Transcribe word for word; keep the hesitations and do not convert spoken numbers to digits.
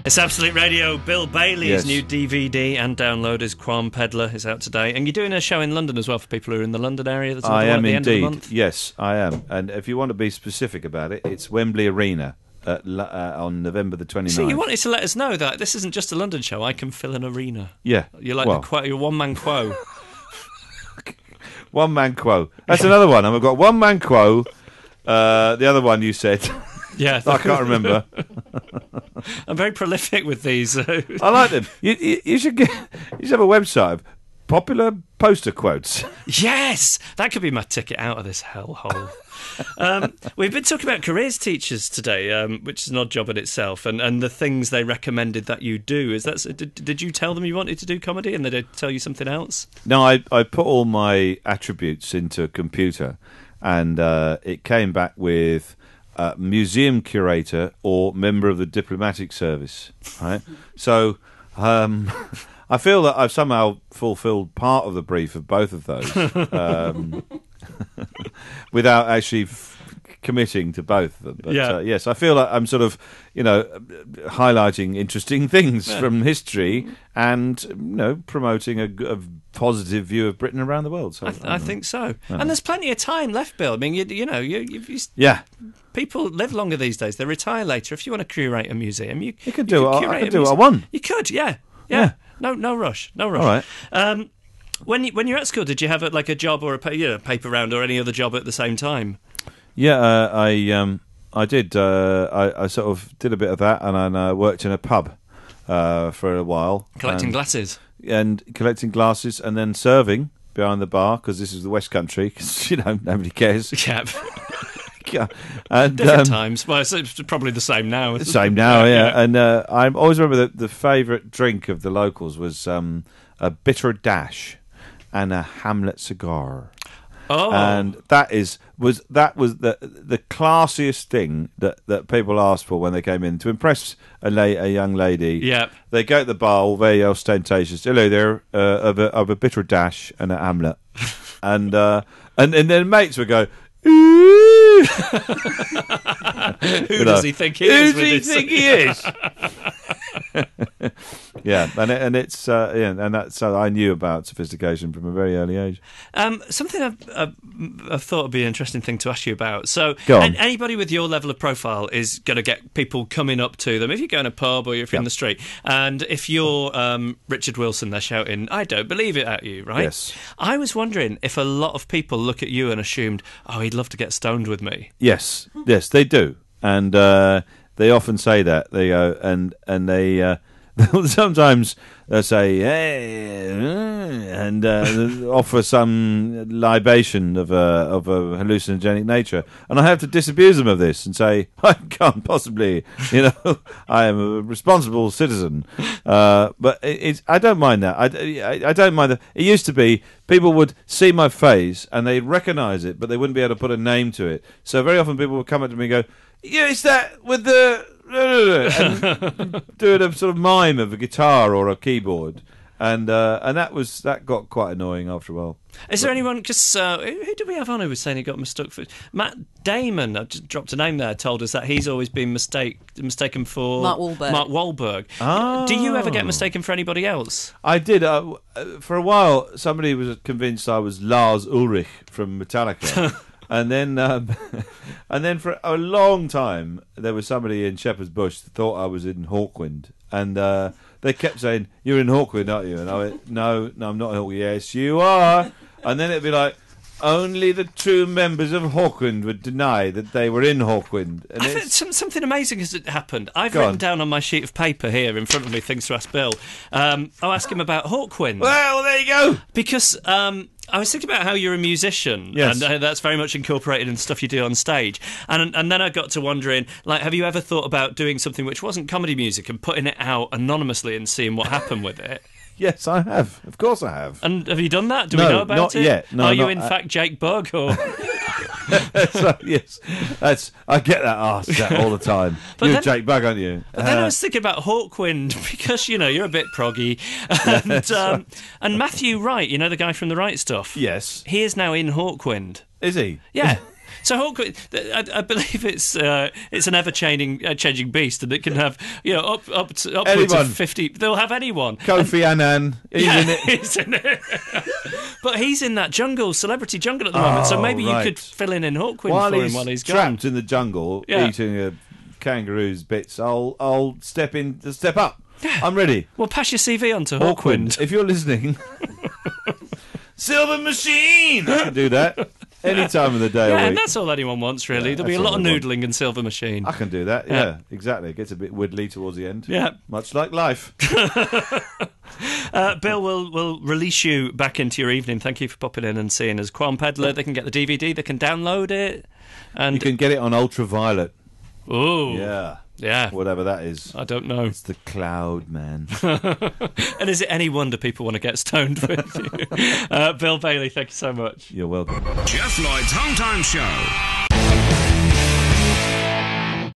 It's Absolute Radio. Bill Bailey's Yes. new D V D and download is Quam Peddler is out today. And you're doing a show in London as well for people who are in the London area. That's I another one am at the end of the indeed. month. Yes, I am. And if you want to be specific about it, it's Wembley Arena at, La- uh, on November the twenty-ninth. See, you wanted to let us know that this isn't just a London show. I can fill an arena. Yeah. You're like well, the quo- you're one man quo. one man quo. That's another one. I've got one man quo. Uh, the other one you said. Yeah, I can't remember. I'm very prolific with these. I like them. You, you, you should get. You should have a website of popular poster quotes. Yes, that could be my ticket out of this hellhole. um, we've been talking about careers teachers today, um, which is an odd job in itself, and, and the things they recommended that you do. Is that did, did you tell them you wanted to do comedy, and they did tell you something else? No, I I put all my attributes into a computer, and uh, it came back with. Uh, museum curator or member of the diplomatic service, right? So um, I feel that I've somehow fulfilled part of the brief of both of those um, without actually f- committing to both of them. But Yeah. uh, yes, I feel like I'm sort of, you know, highlighting interesting things Yeah. from history and, you know, promoting a, g- a positive view of Britain around the world. So I, th- I think so. And there's plenty of time left, Bill. I mean, you, you know, you, you, you yeah. people live longer these days. They retire later. If you want to curate a museum, you, You can do what I- I curate can a do what I museum. want. You could, yeah, yeah. Yeah. No, no rush, no rush. All right. Um, when you, when you're at school, did you have a, like a job or a pa- you know, paper round or any other job at the same time? Yeah, uh, I um, I did. Uh, I, I sort of did a bit of that, and I uh, worked in a pub uh, for a while, Collecting and, glasses. and collecting glasses, and then serving behind the bar because this is the West Country. Because you know nobody cares. Yeah. Yeah. And Different um, times. Well, it's it's probably the same now. isn't it? same now, yeah. And uh, I always remember that the favourite drink of the locals was um, a bitter dash and a Hamlet cigar. Oh. And that is was that was the the classiest thing that, that people asked for when they came in to impress a la- a young lady. Yeah. They go to the bar, all very ostentatious. Hello there, uh, of a of a bitter dash and a Hamlet, and uh, and and then mates would go. Ooh. Who You does know, he think he Who is? does with he this? think he is? Yeah, and it, and it's uh, yeah, and that's so I knew about sophistication from a very early age. Um, something I've, I've, I've thought would be an interesting thing to ask you about. So, Go on. an- anybody with your level of profile is going to get people coming up to them. If you go in a pub or if you're in Yep. the street, and if you're um, Richard Wilson, they're shouting, "I don't believe it" at you, right? Yes. I was wondering if a lot of people look at you and assumed, "Oh, he'd love to get stoned with me." Yes, yes, they do, and uh, they often say that they go and and they uh, sometimes they'll say hey, and uh, offer some libation of a of a hallucinogenic nature, and I have to disabuse them of this and say I can't possibly, you know, I am a responsible citizen, uh, but it, it's I don't mind that. I, I, I don't mind that. It used to be people would see my face and they'd recognise it, but they wouldn't be able to put a name to it. So very often people would come up to me and go, "Yeah, it's that with the," and doing a sort of mime of a guitar or a keyboard, and uh, and that was that got quite annoying after a while. Is there anyone? Because uh, who who did we have on who was saying he got mistook for Matt Damon? I just dropped a name there. Told us that he's always been mistake mistaken for Mark Wahlberg. Mark Wahlberg. Oh. Do you ever get mistaken for anybody else? I did. Uh, for a while, somebody was convinced I was Lars Ulrich from Metallica. And then, um, and then for a long time, there was somebody in Shepherd's Bush that thought I was in Hawkwind, and uh, they kept saying, "You're in Hawkwind, aren't you?" And I went, "No, no, I'm not in Hawkwind." "Yes, you are." And then it'd be like, "Only the true members of Hawkwind would deny that they were in Hawkwind." And I think it's, some, something amazing has happened. I've Go written on. down on my sheet of paper here in front of me things to ask Bill. Um, I'll ask him about Hawkwind. well, there you go. Because um, I was thinking about how you're a musician, Yes. and uh, that's very much incorporated in stuff you do on stage. And and then I got to wondering, like, have you ever thought about doing something which wasn't comedy music and putting it out anonymously and seeing what happened with it? Yes, I have. Of course, I have. And have you done that? Do No, we know about not it? yet. No, Are you not- in I- fact Jake Bugg? Or So, yes, that's. I get that asked that all the time. But You're then- Jake Bugg, aren't you? But then I Uh, was thinking about Hawkwind because you know you're a bit proggy, and um, and Matthew Wright, you know the guy from the Right Stuff. yes, He is now in Hawkwind. is he? Yeah. So Hawkwind, I, I believe it's uh, it's an ever changing uh, changing beast, and it can have you know up up to, upwards Anyone. of fifty. They'll have anyone. Kofi Annan, he's Yeah, in it. he's in it. But he's in that jungle, celebrity jungle at the moment. So Oh, maybe right. you could fill in in Hawkwind While for he's, him while he's gone. trapped in the jungle Yeah. eating a kangaroo's bits, I'll I'll step in, step up. I'm ready. Well, pass your C V on to Hawkwind. If you're listening, Silver Machine. I can do that any time of the day. Yeah, or and week. that's all anyone wants, really. Yeah, There'll be a that's lot all of I want. noodling and Silver Machine. I can do that. Yeah, Yeah. exactly. It gets a bit widdly towards the end. Yeah. Much like life. Uh, Bill, we'll, we'll release you back into your evening. Thank you for popping in and seeing us. Qualm Peddler, they can get the D V D, they can download it. And You can get it on Ultraviolet. oh, Yeah. yeah. Whatever that is. I don't know. It's the Cloud Man. And is it any wonder people want to get stoned with you? Uh, Bill Bailey, thank you so much. You're welcome. Jeff Lloyd's Home Time Show.